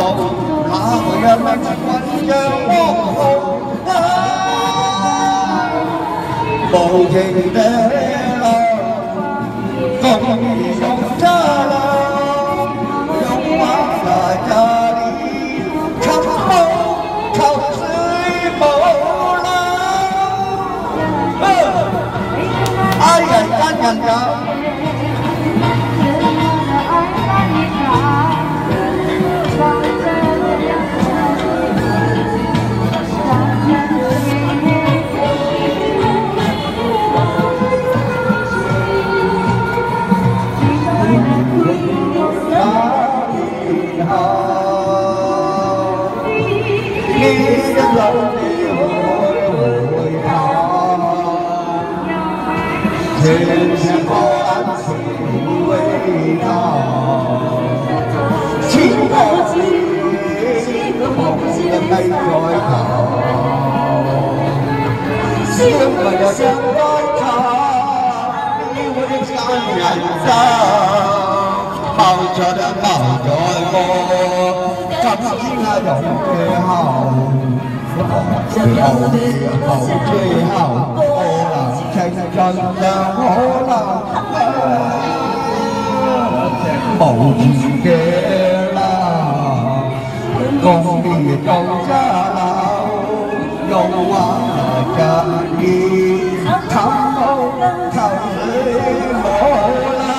下回讓命運讓我紅無情的浪，風雨中他浪，用我來家裏看風靠水無浪，愛人間人家。 天天波澜情未到，千個字夢的繼再頭，消費又相該靠，你會間人走，拋咗的拋咗我，今天啊用嘅後，最後。 青春讓可能無言嘅啦，共別到家樓，用話隔夜探討求你我啦。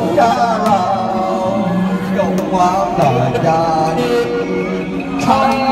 Hãy subscribe cho kênh Ghiền Mì Gõ để không bỏ lỡ